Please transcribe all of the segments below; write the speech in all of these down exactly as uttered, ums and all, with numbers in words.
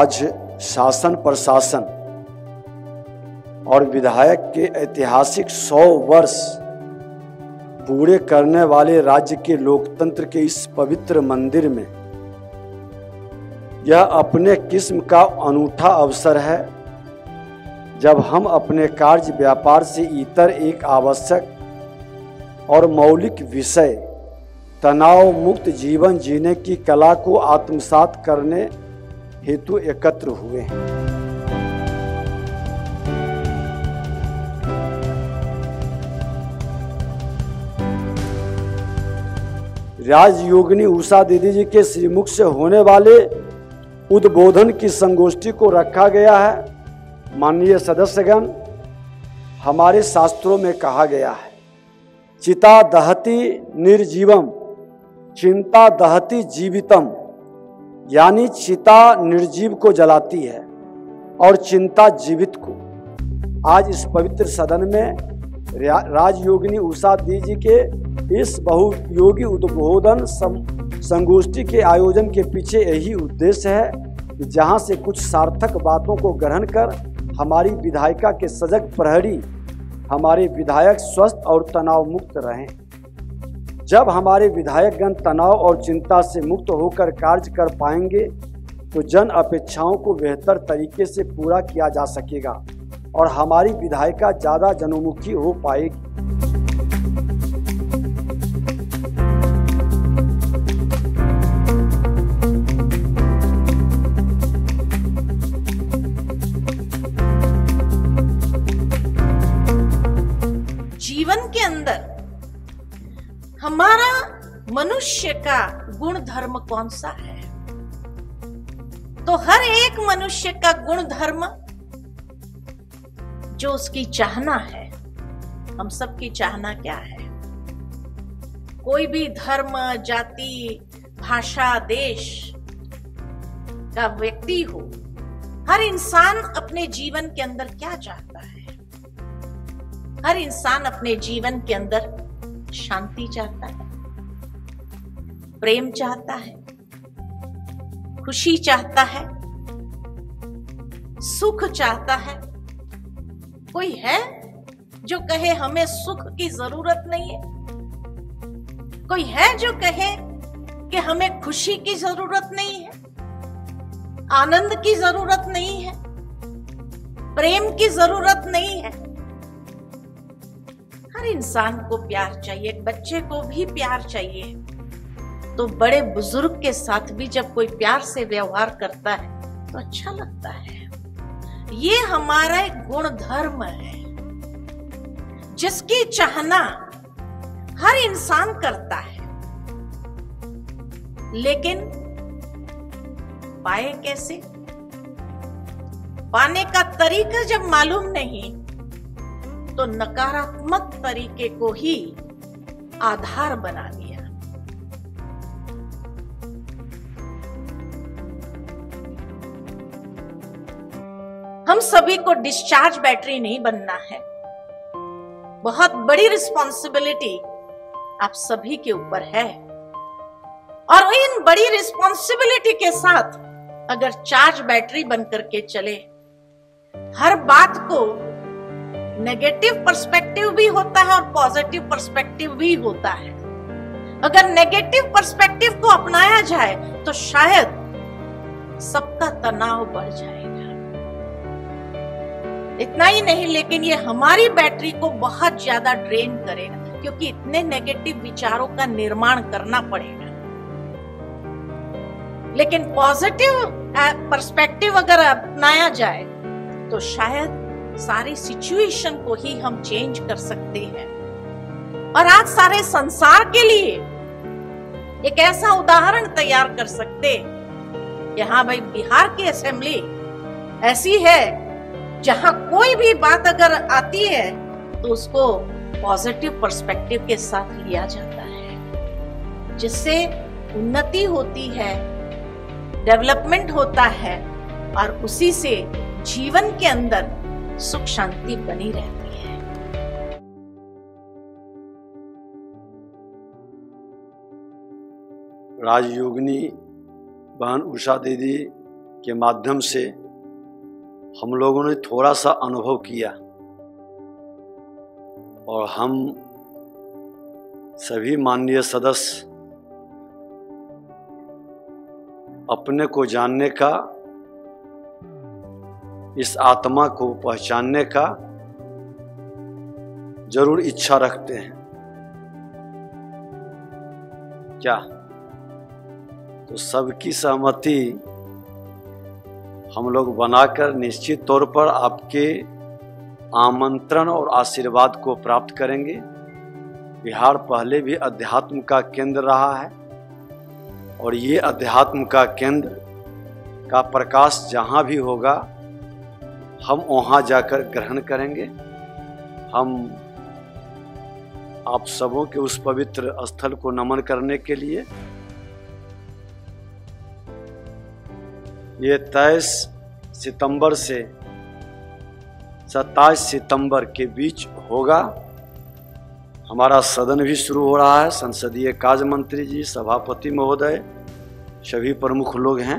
राज्य शासन प्रशासन और विधायक के ऐतिहासिक सौ वर्ष पूरे करने वाले राज्य के लोकतंत्र के इस पवित्र मंदिर में यह अपने किस्म का अनूठा अवसर है जब हम अपने कार्य व्यापार से इतर एक आवश्यक और मौलिक विषय तनाव मुक्त जीवन जीने की कला को आत्मसात करने हेतु एकत्र हुए हैं। राजयोगिनी उषा दीदी जी के श्रीमुख से होने वाले उद्बोधन की संगोष्ठी को रखा गया है। माननीय सदस्यगण, हमारे शास्त्रों में कहा गया है, चिता दहति निर्जीवम चिंता दहति जीवितम, यानी चिता निर्जीव को जलाती है और चिंता जीवित को। आज इस पवित्र सदन में राजयोगिनी उषा दीदी के इस बहुयोगी उद्बोधन संगोष्ठी के आयोजन के पीछे यही उद्देश्य है कि जहां से कुछ सार्थक बातों को ग्रहण कर हमारी विधायिका के सजग प्रहरी, हमारे विधायक स्वस्थ और तनाव मुक्त रहें। जब हमारे विधायकगण तनाव और चिंता से मुक्त होकर कार्य कर पाएंगे तो जन अपेक्षाओं को बेहतर तरीके से पूरा किया जा सकेगा और हमारी विधायिका ज़्यादा जनोन्मुखी हो पाएगी। जीवन के अंदर हमारा मनुष्य का गुण धर्म कौन सा है? तो हर एक मनुष्य का गुण धर्म जो उसकी चाहना है, हम सबकी चाहना क्या है? कोई भी धर्म, जाति, भाषा, देश का व्यक्ति हो, हर इंसान अपने जीवन के अंदर क्या चाहता है? हर इंसान अपने जीवन के अंदर शांति चाहता है, प्रेम चाहता है, खुशी चाहता है, सुख चाहता है। कोई है जो कहे हमें सुख की जरूरत नहीं है? कोई है जो कहे कि हमें खुशी की जरूरत नहीं है, आनंद की जरूरत नहीं है, प्रेम की जरूरत नहीं है? हर इंसान को प्यार चाहिए, एक बच्चे को भी प्यार चाहिए। तो बड़े बुजुर्ग के साथ भी जब कोई प्यार से व्यवहार करता है तो अच्छा लगता है। ये हमारा एक गुण धर्म है जिसकी चाहना हर इंसान करता है, लेकिन पाए कैसे? पाने का तरीका जब मालूम नहीं तो नकारात्मक तरीके को ही आधार बना दिया। हम सभी को डिस्चार्ज बैटरी नहीं बनना है। बहुत बड़ी रिस्पॉन्सिबिलिटी आप सभी के ऊपर है और इन बड़ी रिस्पॉन्सिबिलिटी के साथ अगर चार्ज बैटरी बनकर के चले, हर बात को नेगेटिव पर्सपेक्टिव भी होता है और पॉजिटिव पर्सपेक्टिव भी होता है। अगर नेगेटिव पर्सपेक्टिव को अपनाया जाए तो शायद सबका तनाव बढ़ जाएगा। इतना ही नहीं, लेकिन ये हमारी बैटरी को बहुत ज्यादा ड्रेन करेगा, क्योंकि इतने नेगेटिव विचारों का निर्माण करना पड़ेगा। लेकिन पॉजिटिव पर्सपेक्टिव अगर अपनाया जाए तो शायद सारी सिचुएशन को ही हम चेंज कर सकते हैं और आज सारे संसार के लिए एक ऐसा उदाहरण तैयार कर सकते कि हाँ भाई, बिहार की असेंबली ऐसी है जहां कोई भी बात अगर आती है तो उसको पॉजिटिव पर्सपेक्टिव के साथ लिया जाता है, जिससे उन्नति होती है, डेवलपमेंट होता है और उसी से जीवन के अंदर सुख शांति बनी रहती है। राजयोगिनी बहन उषा दीदी के माध्यम से हम लोगों ने थोड़ा सा अनुभव किया और हम सभी माननीय सदस्य अपने को जानने का, इस आत्मा को पहचानने का जरूर इच्छा रखते हैं। क्या? तो सबकी सहमति हम लोग बनाकर निश्चित तौर पर आपके आमंत्रण और आशीर्वाद को प्राप्त करेंगे। बिहार पहले भी अध्यात्म का केंद्र रहा है और ये अध्यात्म का केंद्र का प्रकाश जहाँ भी होगा हम वहाँ जाकर ग्रहण करेंगे। हम आप सबों के उस पवित्र स्थल को नमन करने के लिए ये तेईस सितंबर से सत्ताईस सितंबर के बीच होगा। हमारा सदन भी शुरू हो रहा है। संसदीय कार्य मंत्री जी, सभापति महोदय, सभी प्रमुख लोग हैं।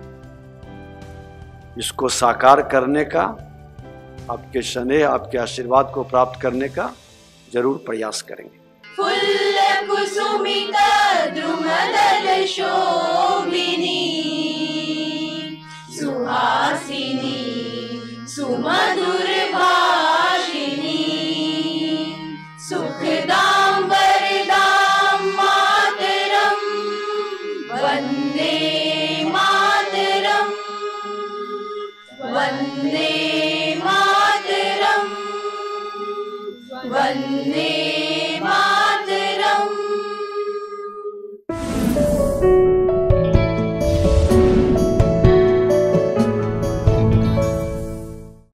इसको साकार करने का, आपके स्नेह, आपके आशीर्वाद को प्राप्त करने का जरूर प्रयास करेंगे। फुल्ल कुसुमिता द्रुमदल शोभिनी सुहासिनी सुमधुर भाषिणी सुखदां वरदां मातरं वन्दे मातरं वन्दे मातरं वन्दे